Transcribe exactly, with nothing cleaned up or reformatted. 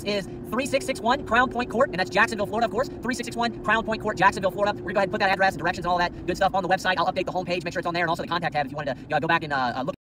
is three six six one Crown Point Court, and that's Jacksonville, Florida, of course. three six six one Crown Point Court, Jacksonville, Florida. We're going to go ahead and put that address and directions and all that good stuff on the website. I'll update the homepage, make sure it's on there, and also the contact tab if you wanted to uh, go back and uh, look.